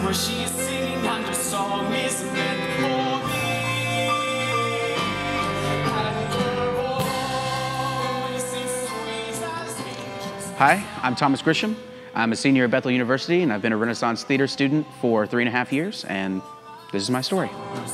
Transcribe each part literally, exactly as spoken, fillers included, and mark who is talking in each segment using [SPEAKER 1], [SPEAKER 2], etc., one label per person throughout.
[SPEAKER 1] for she is singing and her song is meant for me. And her voice is sweet as angels.
[SPEAKER 2] Hi, I'm Thomas Grisham. I'm a senior at Bethel University, and I've been a Renaissance theater student for three and a half years, and this is my story.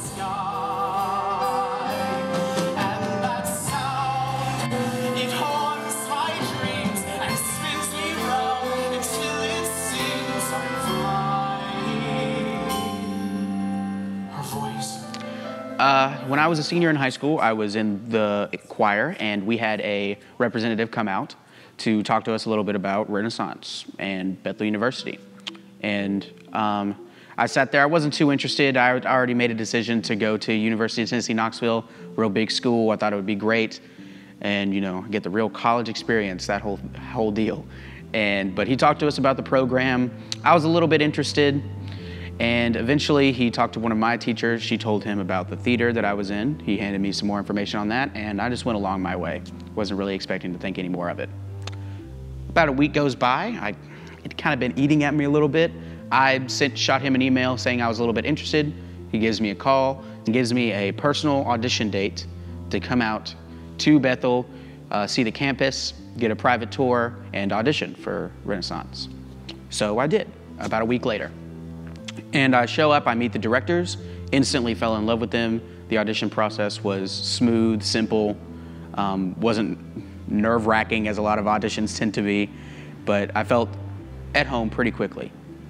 [SPEAKER 2] Uh, when I was a senior in high school, I was in the choir, and we had a representative come out to talk to us a little bit about Renaissance and Bethel University. And um, I sat there. I wasn't too interested. I already made a decision to go to University of Tennessee, Knoxville, real big school. I thought it would be great, and you know, get the real college experience, that whole whole deal. And but he talked to us about the program. I was a little bit interested. And eventually he talked to one of my teachers. She told him about the theater that I was in. He handed me some more information on that, and I just went along my way. Wasn't really expecting to think any more of it. About a week goes by. I, it kind of been eating at me a little bit. I sent, shot him an email saying I was a little bit interested. He gives me a call and gives me a personal audition date to come out to Bethel, uh, see the campus, get a private tour, and audition for Renaissance. So I did, about a week later. And I show up, I meet the directors, instantly fell in love with them. The audition process was smooth, simple, um, wasn't nerve-wracking as a lot of auditions tend to be, but I felt at home pretty quickly.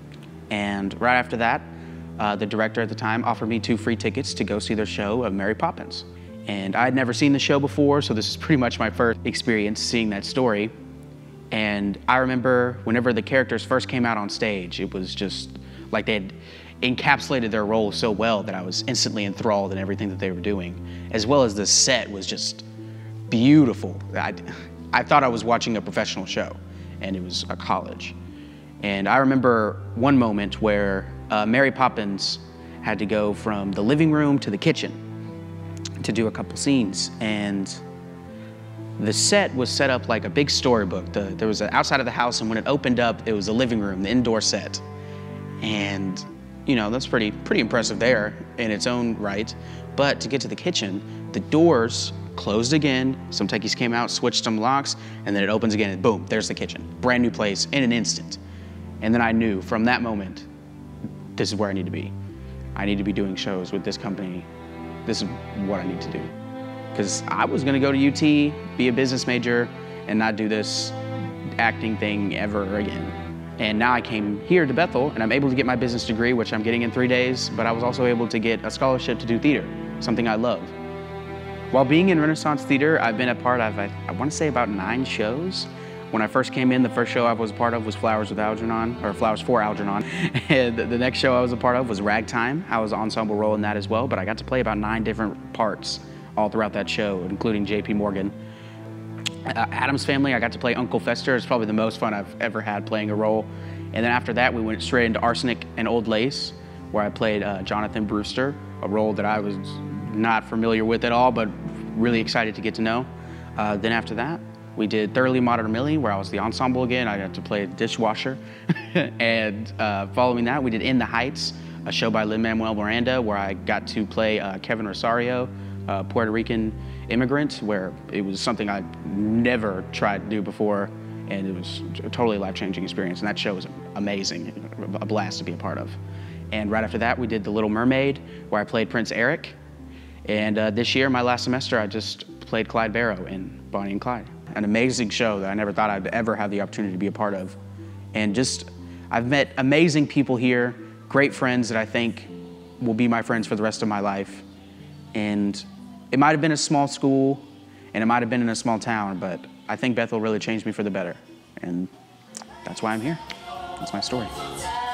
[SPEAKER 2] And right after that, uh, the director at the time offered me two free tickets to go see their show of Mary Poppins. And I had never seen the show before, so this is pretty much my first experience seeing that story. And I remember whenever the characters first came out on stage, it was just like they had encapsulated their role so well that I was instantly enthralled in everything that they were doing, as well as the set was just beautiful. I, I thought I was watching a professional show, and it was a college. And I remember one moment where uh, Mary Poppins had to go from the living room to the kitchen to do a couple scenes, and the set was set up like a big storybook. The, there was an outside of the house, and when it opened up, it was the living room, the indoor set. And, you know, that's pretty, pretty impressive there in its own right. But to get to the kitchen, the doors closed again. Some techies came out, switched some locks, and then it opens again, and boom, there's the kitchen. Brand new place in an instant. And then I knew from that moment, this is where I need to be. I need to be doing shows with this company. This is what I need to do. Because I was gonna go to U T, be a business major, and not do this acting thing ever again. And now I came here to Bethel, and I'm able to get my business degree, which I'm getting in three days, but I was also able to get a scholarship to do theater, something I love. While being in Renaissance Theater, I've been a part of, I, I want to say about nine shows. When I first came in, the first show I was a part of was Flowers with Algernon, or Flowers for Algernon. And the next show I was a part of was Ragtime. I was an ensemble role in that as well, but I got to play about nine different parts all throughout that show, including J P Morgan. Uh, Addams Family, I got to play Uncle Fester. It's probably the most fun I've ever had playing a role. And then after that, we went straight into Arsenic and Old Lace, where I played uh, Jonathan Brewster, a role that I was not familiar with at all, but really excited to get to know. Uh, then after that, we did Thoroughly Modern Millie, where I was the ensemble again. I got to play dishwasher. And uh, following that, we did In the Heights, a show by Lin-Manuel Miranda, where I got to play uh, Kevin Rosario, a Puerto Rican immigrant, where it was something I'd never tried to do before, and it was a totally life-changing experience, and that show was amazing, a blast to be a part of. And right after that, we did The Little Mermaid, where I played Prince Eric, and uh, this year, my last semester, I just played Clyde Barrow in Bonnie and Clyde. An amazing show that I never thought I'd ever have the opportunity to be a part of. And just, I've met amazing people here, great friends that I think will be my friends for the rest of my life. And it might have been a small school, and it might have been in a small town, but I think Bethel really changed me for the better. And that's why I'm here. That's my story.